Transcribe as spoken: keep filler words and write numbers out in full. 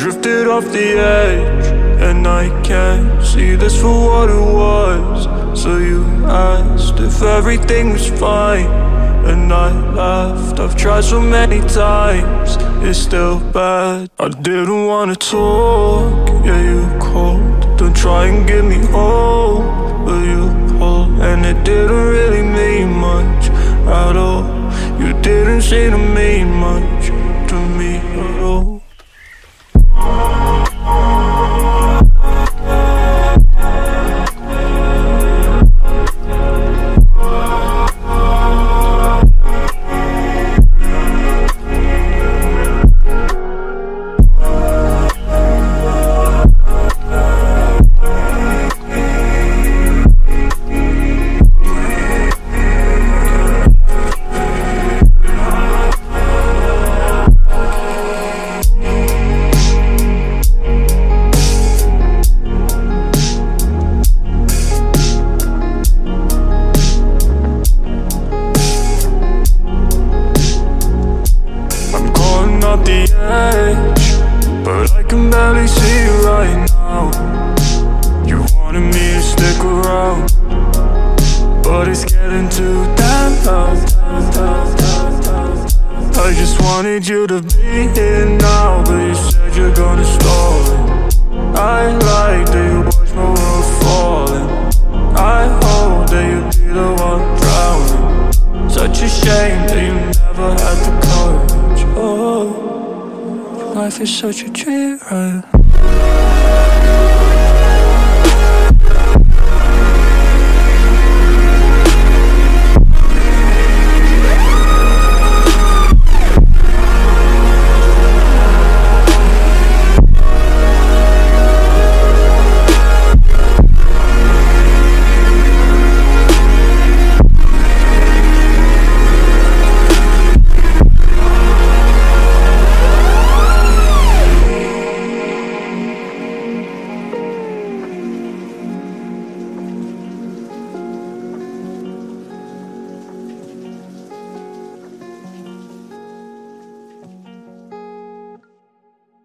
drifted off the edge, and I can't see this for what it was. So you asked if everything was fine, and I laughed. I've tried so many times, it's still bad. I didn't wanna talk, yeah you called. Don't try and give me hope, but you pulled. And it didn't really mean much at all. You didn't seem to mean much to me at all. The edge, but I can barely see you right now. You wanted me to stick around, but it's getting too damn loud. I just wanted you to be here now, but you said you're gonna stall it. I like that you watch my world falling. I hope that you'll be the one drowning. Such a shame that you never had the courage. Oh, life is such a treat, right?